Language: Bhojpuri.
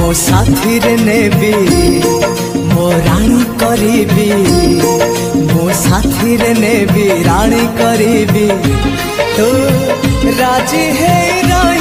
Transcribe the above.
मो साथी रे नेबी मो रानी करीबी मो साथी रे नेबी रानी करीबी तो राजी है